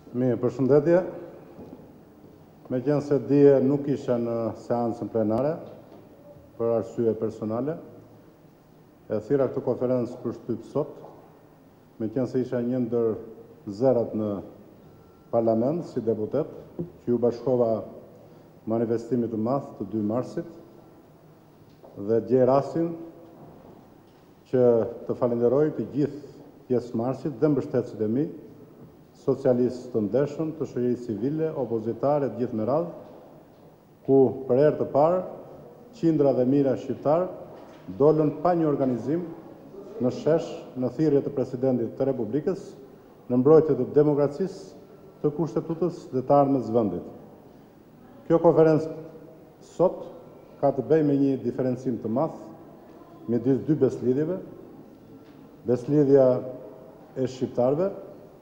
Mirë, përshëndetje. Meqense dje nuk isha në seancën plenare për arsye personale, e thira këtë konferencë për shtyp sot, meqense isha një ndër zerat në parlament si deputet, që ju bashkova manifestimit të madh të 2 marsit, dhe gjej rastin që të falenderoj të gjithë pjesëmarrësit dhe mbështetësit e mi, socialistë të ndeshëm, të shoqërisë civile, opozitare, gjithë me radhë, ku për herë të parë qindra dhe mijëra shqiptar dolën pa një organizim në shesh, në thirrje të presidentit të Republikës, në mbrojtje të demokracisë, të kushtetutës dhe të ardhmës vendit. Kjo konferencë sot ka të bëjë me një diferencim të madh midis 2 beslidhjeve, beslidhja e shqiptarëve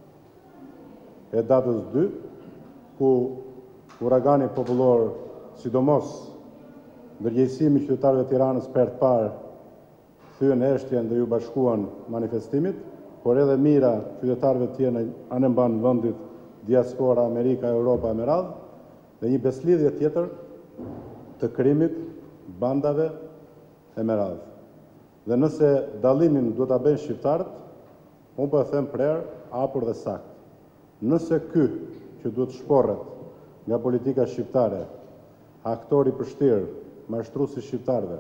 e datës 2, ku uragani popullor, sidomos ndërgjegjësimi i qytetarëve të Tiranës për të parë thyen eshtjen dhe ju bashkuan manifestimit, por edhe mira qytetarëve të tjerë anë mban vendit, diaspora, Amerika, Europa me radhë, dhe një beslidhje tjetër të krimit, bandave e me radhë. Dhe nëse dallimin duhet ta bëjnë shqiptarët, unë po e them prerë, hapur dhe saktë. Nëse ky që duhet shporret nga politika shqiptare, aktori përshtirë, mashtruesi shqiptarëve,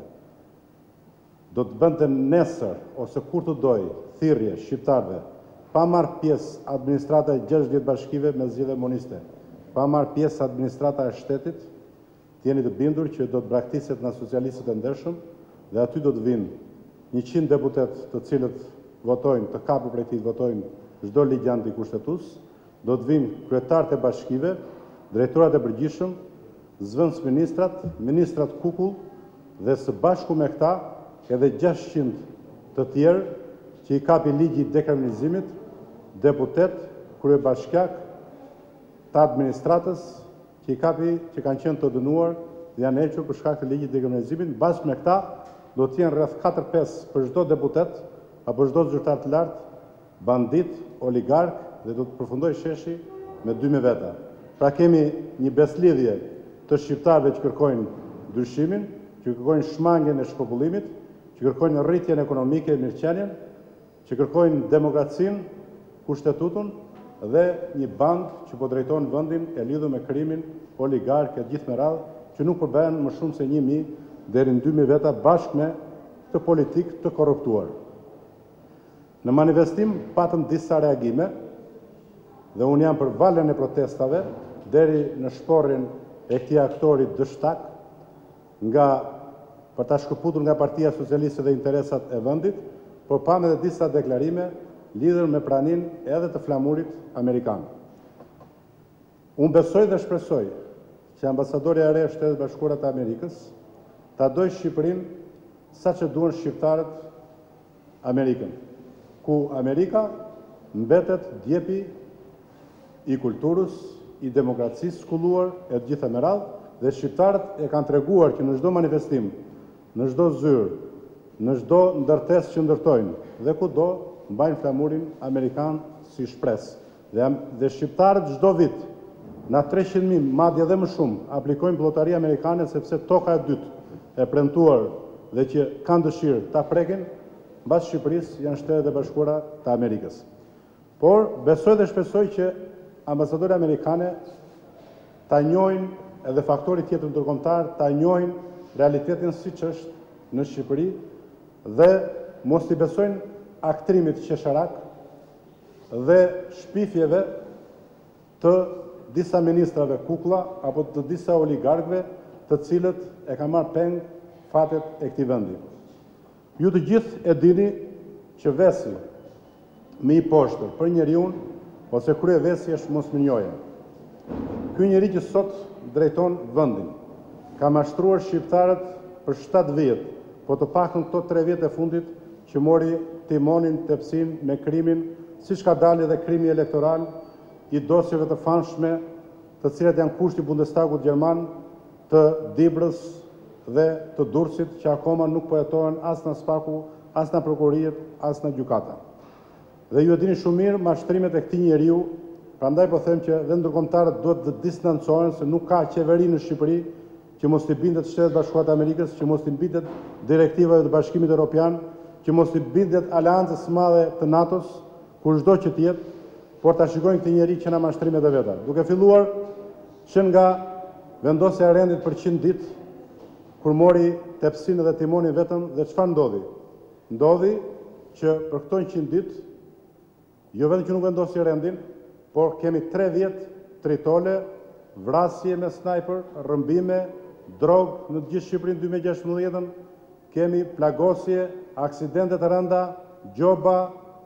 do të bënte nesër ose kur të doj thirrje shqiptarëve, pa marrë pjesë administrata e 60 bashkive me zgjedhje moniste, pa marrë pjesë administrata e shtetit, të jeni të bindur që do të braktiset nga socialistët e ndershëm dhe aty do të vinë 100 deputet të cilët votojnë, të kapur prej tij votojnë çdo ligj antikushtetues, do të vinë kryetarët e bashkive, drejtorat e përgjithshëm, zëvendës ministrat, ministrat kukull dhe së bashku me këta edhe 600 të tjerë që i kapi ligji i dekriminalizimit, deputet, kryebashkiak, të administratës që kanë qenë të dënuar dhe janë hequr për shkak të ligjit të dekriminalizimit, bashkë me këta do të jenë rreth 4-5 për çdo deputet apo çdo zyrtar të lartë, bandit, oligark, dhe do të përfundoj sheshi me 2 veta. Pra kemi një beslidhje të shqiptarëve që kërkojnë ndryshimin, që kërkojnë shmangjen e shpopullimit, që kërkojnë rritjen ekonomike e mirëqenien, që kërkojnë demokracinë, kushtetutën dhe një band që po drejton vendin e lidhur me krimin oligark e gjithë me radhë, që nuk përbëhen më shumë se 1000 deri në 2000 veta bashkë me të politikë të korruptuar. Në manifestim patëm disa reagime, dhe unë jam për valën e protestave, deri në shporrin e këtij aktori dështak, për ta shkëputur nga Partia Socialiste dhe interesat e vendit, por pam edhe disa deklarime lidhur me praninë edhe të flamurit amerikan. Unë besoj dhe shpresoj që ambasadori i re i Shtetit Bashkuar të Amerikës ta dojë Shqipërinë saqë duan shqiptarët Amerikën, ku Amerika mbetet djepi i kulturës, i demokracisë shkolluar e të gjitha me radhë, dhe shqiptarët e kanë treguar që në çdo manifestim, në çdo zyrë, në çdo ndërtesë që ndërtojnë dhe kudo mbajnë flamurin amerikan si shpresë. Dhe shqiptarët çdo vit, na 300.000, madje edhe më shumë, aplikojnë llotari amerikane sepse toka e dytë e premtuar dhe që kanë dëshirë ta prekin mbas Shqipërisë janë Shtetet e Bashkuara të Amerikës. Por besoj dhe shpresoj që ambasadorët amerikane ta njohin edhe faktorit tjetër ndërkombëtar, ta njohin realitetin siç është në Shqipëri dhe mos i besojnë aktrimit qesharak dhe shpifjeve të disa ministrave kukulla apo të disa oligarkëve të cilët e kanë marrë peng fatet e këtij vendi. Ju të gjithë e dini që vesi më i poshtër për njeriu ose kryevesi është mosmënjoja. Ky njeri që sot drejton vendin ka mashtruar shqiptarët për 7 vjet, po të paktën këto 3 vjet e fundit që mori timonin, tepsin me krimin, siç ka dalë edhe krimi elektoral i dosjeve të famshme, të cilat janë kusht i Bundestagut gjerman, të Dibrës dhe të Durrësit, që akoma nuk po hetohen as në Spaku, as në prokuroriet, as në gjykata. Dhe ju e dini shumë mirë, mashtrimet e këtij njeriu Prandaj po them që dhe ndërkombëtarët duhet të distancohen se nuk ka qeveri në Shqipëri që mos t'i bindet Shtetet Bashkuara të Amerikës, që mos t'i bindet direktivave të Bashkimit Evropian, që mos t'i bindet aleancës së madhe të NATO-s, kur çdo që të jetë, por ta shikojnë këtë njerëz që na mashtrimet e veta. Duke filluar që nga vendosja e rendit për 100 ditë, kur mori tepsinë dhe timonin vetëm, dhe çfarë ndodhi? Ndodhi që për këto 100 ditë, jo vetëm që nuk vendosi rendin, por kemi 3 vjet tritole, vrasje me snajper, rrëmbime, drogë në të gjithë Shqipërinë 2016, kemi plagosje, aksidente të rënda, gjoba,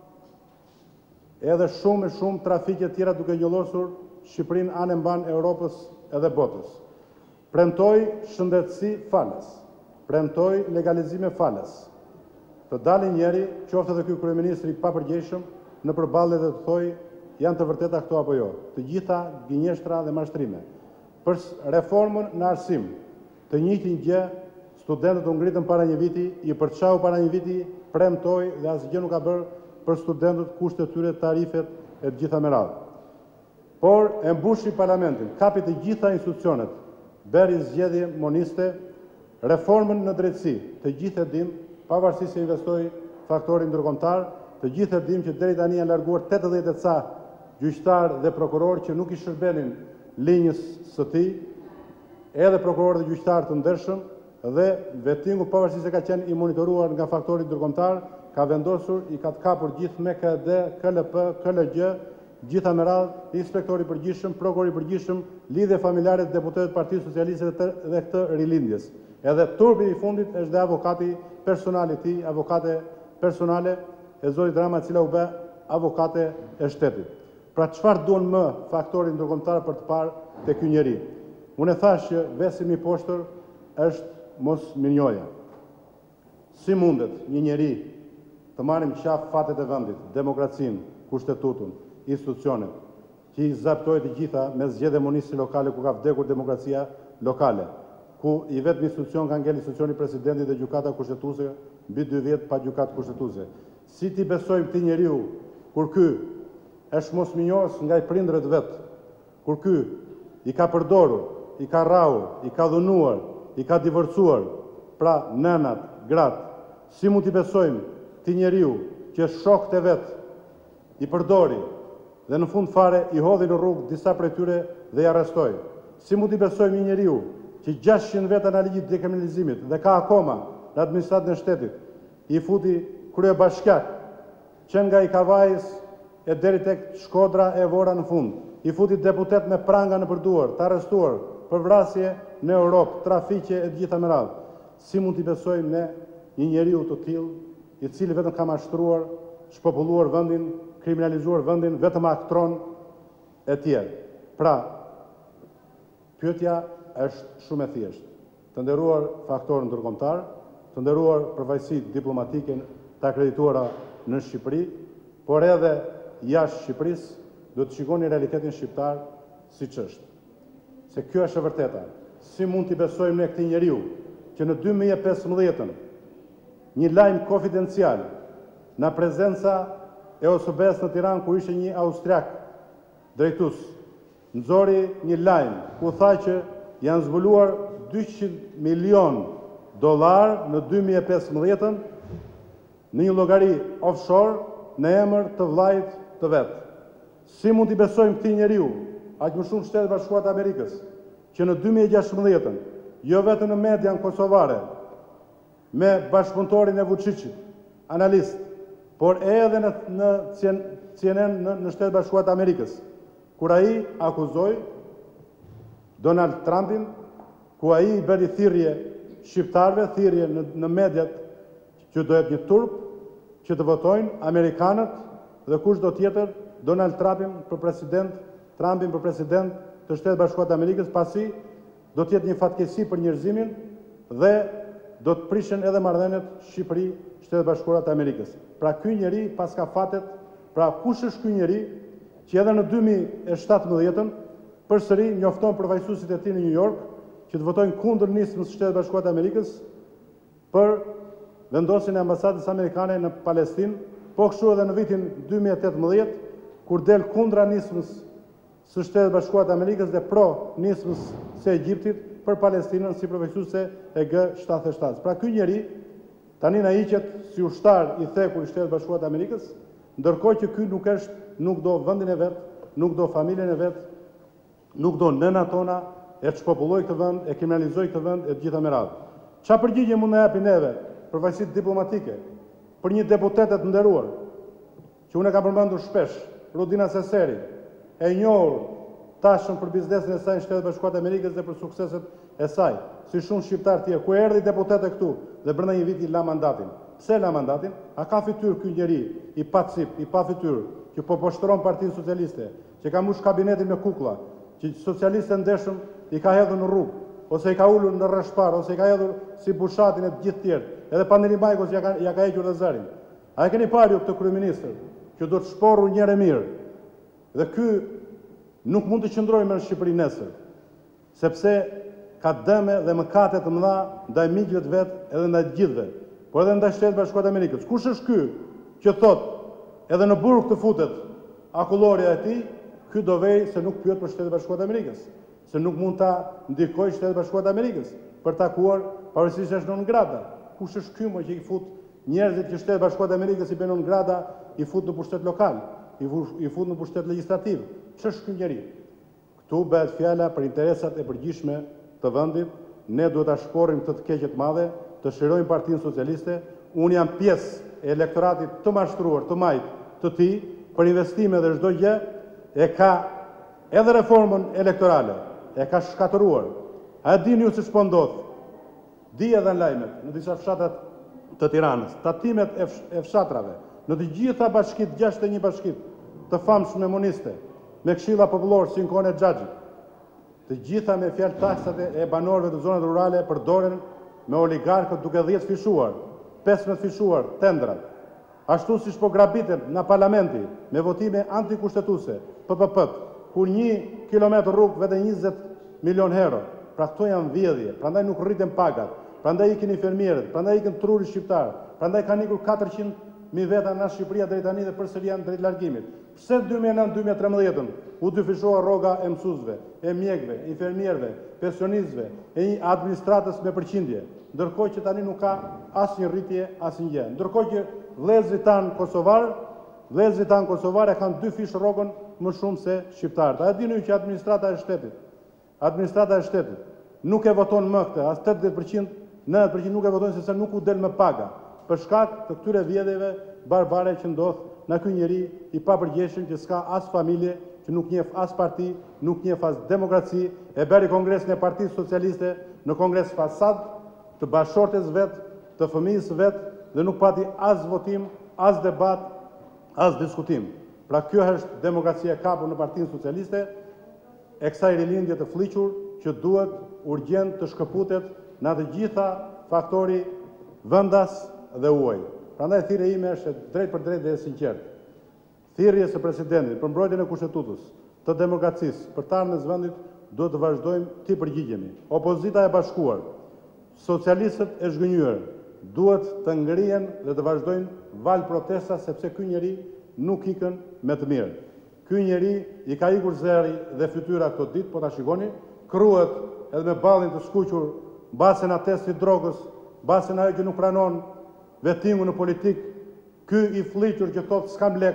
edhe shumë trafike tjera duke njollosur Shqipërinë anë mban Europës edhe botës. Premtoj shëndetësi falas, premtoj legalizime falas. Të dalin njeri, qoftë edhe ky kryeministri i papërgjegjshëm, në përballje dhe të thojë janë të vërteta këto apo jo. Të gjitha gënjeshtra dhe mashtrime. Për reformën në arsim, të njëjtin gjë, studentët u ngritën para një viti, i përçau para një viti, premtoi dhe asgjë nuk ka bërë për studentët, kushtet e tyre, tarifet e të gjitha me radhë. Por e mbushi parlamentin, kapi të gjitha institucionet, bëri zgjedhje moniste, reformën në drejtësi, të gjithë e dim, pavarësisht se investoi faktori ndërkombëtar, të gjithë e dim që deri tani janë larguar 80 e ca gjyqtar dhe prokuror që nuk i shërbenin linjës së tij, edhe prokuror dhe gjyqtar të ndershëm, dhe vettingu pavarësisht se ka qenë i monitoruar nga faktori ndërkombëtar, ka vendosur, i ka të kapur gjithë me KD, KLP, KLG, gjitha me radhë, inspektori përgjithshëm, prokurori përgjithshëm, lidhje familjare të deputetëve të Partisë Socialiste dhe këtë rilindjes. Edhe turpi i fundit është dhe avokati personali i tij, avokate personale e Zotit Rama, e cila u bë avokate e shtetit. Pra çfarë duan më faktorin ndërkombëtar për të parë te ky njeri? Unë thash që vesim i poshtër është mos minjoja. Si mundet një njeri të marrim qaf fatet e vendit, demokracinë, kushtetutën, institucionet, që i zaptoi të gjitha me zgjedhje monisi lokale ku ka vdekur demokracia lokale, ku i vetëm institucion ka ngel institucioni presidentit dhe gjykata kushtetuese mbi 2 vjet pa gjykatë kushtetuese. Si ti besojmë këtij njeriu kur ky është mosminjos nga i prindërit vet, kur ky i ka përdorur, i ka rrahur, i ka dhunuar, i ka divorcuar, pra nënat, gratë, si mund t'i besojmë këtij njeriu që shokët e vet i përdori dhe në fund fare i hodhi në rrugë disa prej tyre dhe i arrestoi? Si mund t'i besojmë një njeriu që 600 veta në ligjit dekriminalizimit dhe ka akoma në administratën e shtetit, i futi kryebashkiak që nga i Kavajës e deri tek Shkodra e Vora në fund, i futi deputet me pranga në përduar, të arrestuar për vrasje në Europë, trafiqe e gjitha me radhë. Si mund t'i besojmë ne një njeriu të tillë, i cili vetëm ka mashtruar, shpopulluar vendin, kriminalizuar vendin, vetëm aktron e tjerë. Pra, pyetja është shumë e thjeshtë. Të nderuar faktorë ndërkombëtar, të nderuar përfaqësitë diplomatike të akredituara në Shqipëri, por edhe jashtë Shqipërisë, do të shikoni realitetin shqiptar siç është. Se kjo është e vërteta. Si mund t'i besojmë ne këtij njeriu që në 2015 një lajm konfidencial në prezenca e OSB-s në Tiranë, ku ishte një austriak drejtues, nxori një lajm ku tha që janë zbuluar $200 milion në 2015 në një llogari offshore në emër të vllajt të vet. Si mund t'i besojmë këtij njeriu, aq më shumë Shtetet Bashkuara të Amerikës, që në 2016, jo vetëm në median kosovare, me bashkëpunëtorin e Vučićit, analist, por edhe në CNN në Shtetet Bashkuara të Amerikës, kur ai akuzoi Donald Trumpin, ku ai i bëri thirrje shqiptarëve, thirrje në mediat që do jetë një turp që të votojnë amerikanët dhe kushdo tjetër Donald Trumpin për president të Shtetet Bashkuara të Amerikës, pasi do të jetë një fatkeqësi për njerëzimin dhe do të prishen edhe marrëdhëniet Shqipëri-Shtetet Bashkuara të Amerikës. Pra ky njeri pas ka fatet, pra kush është ky njeri që edhe në 2017 përsëri njofton përfaqësuesit e tij në New York që të votojnë kundër nismës së Shtetet Bashkuara të Amerikës për vendosjen e ambasadës amerikane në Palestinë, po kështu edhe në vitin 2018, kur del kundra nismës së Shtetet Bashkuara të Amerikës dhe pro-nismës së Egjiptit për Palestinën si përfaqësuese e G77. Pra ky njeri tani na hiqet si ushtar i thekur i Shtetit Bashkuara të Amerikës, ndërkohë që ky nuk do vendin e vet, nuk do familjen e vet, nuk do nëna tona, e çpopulloi këtë vend, e kriminalizoi këtë vend e të gjitha me radhë. Çfarë përgjigje mund na japi neve përfaqësitë diplomatike për një deputete të nderuar, që unë e kam përmendur shpesh, Rudina Seseri, e njohur tashëm për biznesin e saj në Shtetet Bashkuara të Amerikës dhe për sukseset e saj, si shumë shqiptar tjerë, ku erdhi deputete këtu dhe brenda një viti la mandatin. Pse la mandatin? A ka fytyrë ky njeri i pa cip, i pa fytyrë, që po poshtron Partinë Socialiste, që ka mbush kabinetin me kukulla, që socialistë ndeshëm i ka hedhur në rrugë, ose i ka ulur në rreshpar, ose i ka hedhur si Bushatin e të gjithë tjerë, edhe Pandeli Majkos ja ka hequr dhe zërin. A e keni parë ju këtë kryeministër, që do të shporru njëre mirë, dhe ky nuk mund të qëndrojë më në Shqipëri nesër, sepse ka dëme dhe mëkate të mëdha ndaj miqve të vet edhe ndaj të gjithëve, por edhe ndaj Shtetit Bashkuar të Amerikës. Kush është ky që thot edhe në burg të futet akullorja e tij, ky do vej se nuk pyet për Shtetin Bashkuar të Amerikës, se nuk mund ta ndikojë Shtetin Bashkuar të Amerikës për takuar pavarësisht është non grata. Kush është ky më që i fut njerëzit që Shteti Bashkuar të Amerikës i bën non grata, i fut në pushtet lokal, i fut në pushtet legjislativ. Ç'është ky njeri? Ktu bëhet fjala për interesat e përgjithshme të vendit. Ne duhet ta shporrim këtë të keqe të madhe, të shirojmë Partinë Socialiste. Unë jam pjesë e elektoratit të mashtruar, të majt të tij për investime dhe çdo gjë, e ka edhe reformën elektorale, e ka shkatëruar. A e dini ju se ç'po ndodh? Di edhe në lajmet në disa fshatrat të Tiranës, tatimet e fshatrave, në të gjitha bashkitë, 61 bashkitë të famshme moniste, me këshilla popullore si në kohën e Xhaxhit, të gjitha me fjalë taksat e banorëve të zonave rurale përdoren me oligarkët duke 10 fishuar, 15 fishuar tendrat. Ashtu siç po grabiten në parlamenti me votime antikushtetuese, PPP-t, kur 1 kilometër rrugë vete 20 milion euro. Pra këto janë vjedhje, prandaj nuk rriten pagat, prandaj ikin infermierët, prandaj ikin truri shqiptar, prandaj kanë ikur 400.000 veta nga Shqipëria drejt tani dhe përsëri janë drejt largimit. Pse 2009-2013 u dyfishua rroga e mësuesve, e mjekëve, infermierëve, pensionistëve, e një administratës me përqindje, ndërkohë që tani nuk ka asnjë rritje, asnjë gjë. Ndërkohë që vëllezërit tanë kosovar e kanë 2 fish rrogën më shumë se shqiptarët. A e dini që administrata e shtetit nuk e voton më këtë, as 80%, 90% nuk e votojnë sepse nuk u del më paga, për shkak të këtyre vjedhjeve barbare që ndodh në ky njeri i papërgjeshëm që s'ka as familje, që nuk njeh as parti, nuk njeh as demokraci, e bëri kongresin e Partisë Socialiste në kongres fasad të bashortes vet, të fëmijës vet, dhe nuk pati as votim, as debat, as diskutim. Pra kjo është demokracia e kapur në Partinë Socialiste, e kësaj rilindje të fliqur që duhet urgjent të shkëputet në të gjitha faktori vendas dhe uaj. Prandaj thirrja ime është drejt për drejt dhe e sinqertë. Thirrje së presidentit për mbrojtjen e kushtetutës, të demokracisë, për të ardhmen e vendit duhet të vazhdojmë të përgjigjemi. Opozita e bashkuar, socialistët e zhgënjur, duhet të ngrihen dhe të vazhdojnë val protesta sepse ky njeri nuk ikën me të mirë. Ky njeri i ka ikur zeri dhe fytyra këto ditë, po ta shikoni, kruhet edhe me ballin të skuqur, basen atestit drogës, basen ajo që nuk pranon vetingu në politik, ky i fliqur që thotë s'kam lek,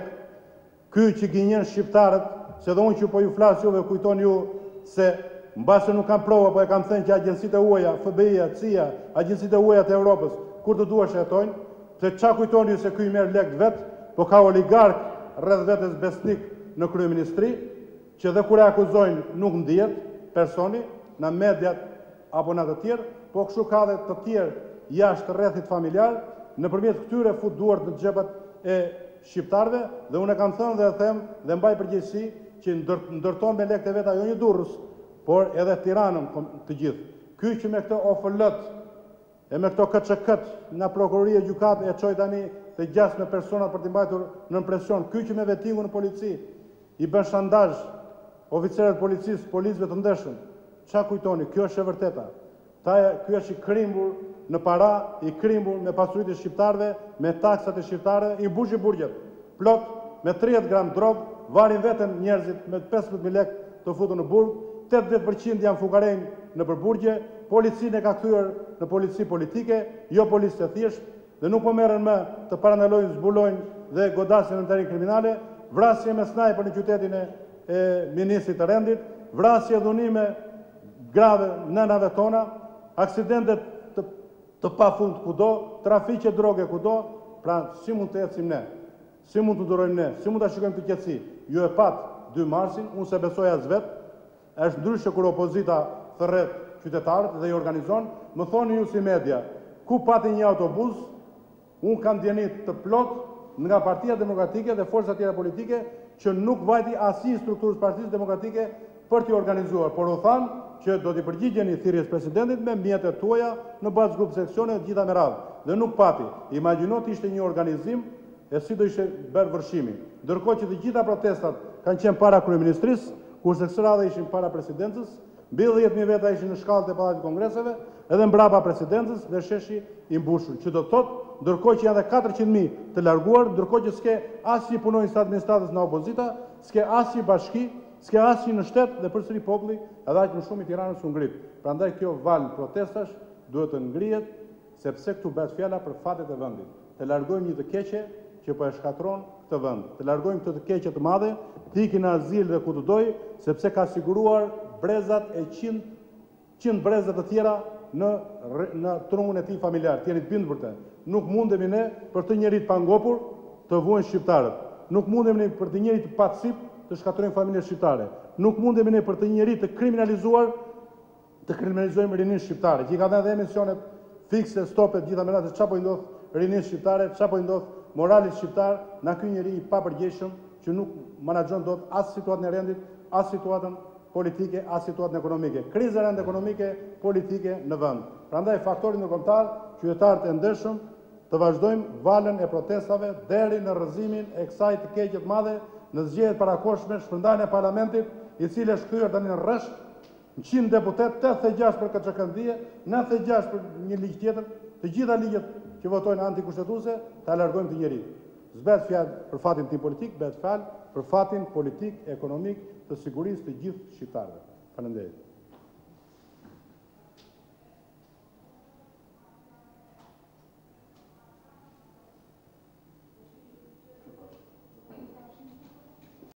ky që gënjen shqiptarët, se dhe unë që po ju flas juve kujton ju se mbase nuk kam prova, po e kam thënë që agjencitë e huaja, FBI-ja, CIA, agjencitë e huaja të Europës, kur të duash e hetojnë, se qa kujtoni ju se ky i merr lek vet, po ka oligark rreth vetes besnik në kryeministri, që dhe kur e akuzojnë nuk ndihet personi në mediat apo në të tjerë, po kështu ka dhe të tjerë jashtë rrethit familjar, nëpërmjet këtyre fut duart në xhepat e shqiptarëve, dhe unë e kam thënë dhe e them dhe mbaj përgjegjësi që ndërton me lekët e veta jo një Durrës, por edhe Tiranën të gjithë. Ky që me këtë OFL-t e me këto KÇK-t nga prokuroria e gjykatë e çoi tani të gjasme persona për t'i mbajtur në presion, ky që me vetingu në polici i bën shantazh oficerët policisë, policëve të ndeshëm. Qa kujtoni? Kjo është e vërteta. Ky është i krimbur në para, i krimbur me pasuritë e shqiptarëve, me taksat e shqiptarëve, i mbushi burgjet plot me 30 gram drog varin vetën njerëzit me 15.000 lek të futur në burg, 80% janë fukarejnë në përburgje, policinë e ka kthyer në polici politike, jo policë të thjesht, dhe nuk po merren më të parandalojnë, zbulojnë dhe godasin në terren kriminale, vrasje me snajper në qytetin e ministrit të rendit, vrasje dhunime grave nënave tona, aksidentet të pafund kudo, trafiqe droge kudo, pra si mund të ecim ne, si mund të durojmë ne, si mund të shikojmë të qetësi. Ju e pat 2 marsin, unë se besoj as vet, është ndryshe kur opozita thërret qytetarët dhe i organizon, më thoni ju si media, ku pati një autobus, unë kam djenit të plot nga Partia Demokratike dhe forcat tjera politike që nuk vajti asnjë strukturës Partisë Demokratike për t'i organizuar, por u thanë që do t'i përgjigjeni thirrjes presidentit me mjetet tuaja në bazë grup seksione të gjitha me radhë. Dhe nuk pati. Imagjino të ishte një organizim e si do ishte bërë vërshimi. Ndërkohë që të gjitha protestat kanë qenë para kryeministrisë, kurse kësaj radhe ishin para presidencës, mbi 10.000 veta ishin në shkallët e Pallatit të Kongreseve, edhe mbrapa presidencës dhe sheshi i mbushur, që do të thotë, ndërkohë që janë dhe 400.000 të larguar, ndërkohë që s'ke asnjë punonjës të administratës në opozita, s'ke asnjë bashki, s'ke asnjë në shtet dhe përsëri populli edhe aq më shumë i Tiranës u ngrit. Prandaj kjo val protestash duhet të ngrihet, sepse këtu bëhet fjala për fatet e vendit. Të largojmë një të keqe që po e shkatron këtë vend. Të largojmë këtë të keqe të madhe, të ikin në azil dhe ku të doj, sepse ka siguruar brezat e 100 brezat të tjera në trungun e tij familjar. Të jeni të bindur për të. Nuk mundemi ne për të njerit pa ngopur të vuajnë shqiptarët. Nuk mundemi ne për të njerit të pacip të shkatrojnë familjet shqiptare. Nuk mundemi ne për të njerit të kriminalizuar të kriminalizojmë rinin shqiptare. Që i ka dhënë dhe emisionet fikse, stopet, gjitha me radhë çfarë po i ndodh rinin shqiptare, çfarë po i ndodh moralit shqiptar, na ky njeri i papërgjegjshëm që nuk menaxhon dot as situatën e rendit, as situatën politike, as situatën ekonomike. Kriza e rëndë ekonomike, politike në vend. Prandaj faktori ndërkombëtar, qytetarët e ndershëm, të vazhdojmë valën e protestave deri në rrëzimin e kësaj të keqe të madhe, në zgjedhjet parakohshme, shpërndarjen e parlamentit, i cili është kthyer tani në rresht, 100 deputet, 86 për KÇKND-je, 96 për një ligj tjetër, të gjitha ligjet që votojnë antikushtetuese, ta largojmë të njerit. S'bëhet fjalë për fatin tim politik, bëhet fjalë për fatin politik, ekonomik të sigurisë të gjithë shqiptarëve. Faleminderit.